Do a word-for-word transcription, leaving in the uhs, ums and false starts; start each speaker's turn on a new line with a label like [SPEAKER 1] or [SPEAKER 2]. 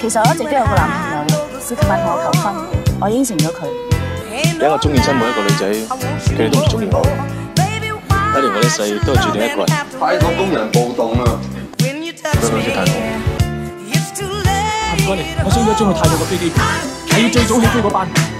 [SPEAKER 1] 其實我一直都有個男朋友，佢琴日同我求婚，我應承咗佢。
[SPEAKER 2] 因為我中意親每一個女仔，佢哋都唔中意我。一年我一世都係注定一個人。
[SPEAKER 3] 太多工人暴動啦！
[SPEAKER 2] 佢去咗泰國。
[SPEAKER 4] 唔該你，我想要一張去泰國嘅飛機票，係要最早起飛嗰班。